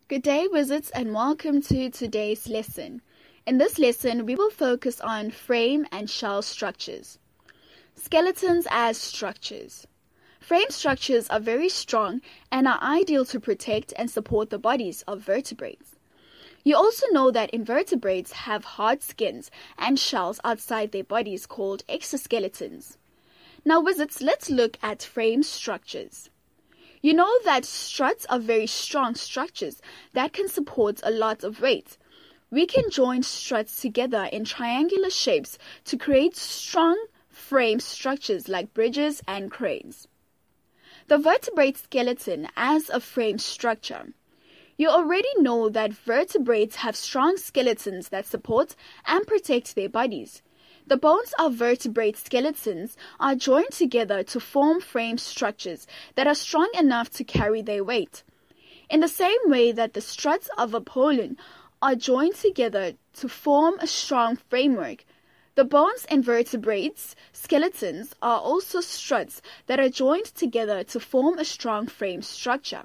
Good day, wizards, and welcome to today's lesson. In this lesson, we will focus on frame and shell structures. Skeletons as structures. Frame structures are very strong and are ideal to protect and support the bodies of vertebrates. You also know that invertebrates have hard skins and shells outside their bodies called exoskeletons. Now, wizards, let's look at frame structures. You know that struts are very strong structures that can support a lot of weight. We can join struts together in triangular shapes to create strong frame structures like bridges and cranes. The vertebrate skeleton as a frame structure. You already know that vertebrates have strong skeletons that support and protect their bodies. The bones of vertebrate skeletons are joined together to form frame structures that are strong enough to carry their weight. In the same way that the struts of Apollon are joined together to form a strong framework, the bones in vertebrates skeletons are also struts that are joined together to form a strong frame structure.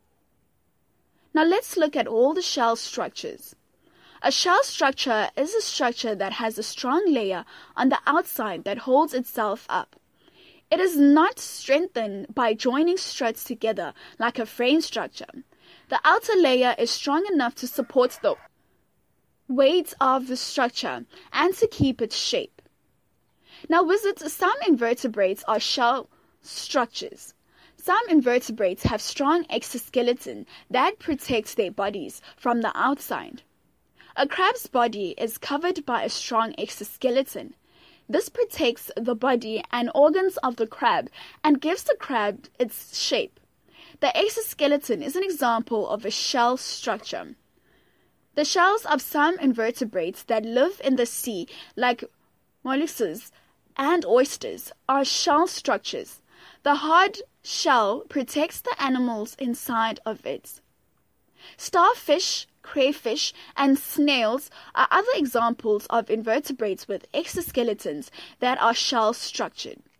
Now let's look at all the shell structures. A shell structure is a structure that has a strong layer on the outside that holds itself up. It is not strengthened by joining struts together like a frame structure. The outer layer is strong enough to support the weight of the structure and to keep its shape. Now, wizards, some invertebrates are shell structures. Some invertebrates have strong exoskeleton that protects their bodies from the outside. A crab's body is covered by a strong exoskeleton. This protects the body and organs of the crab and gives the crab its shape. The exoskeleton is an example of a shell structure. The shells of some invertebrates that live in the sea, like mollusks and oysters, are shell structures. The hard shell protects the animals inside of it. Starfish, crayfish, and snails are other examples of invertebrates with exoskeletons that are shell-structured.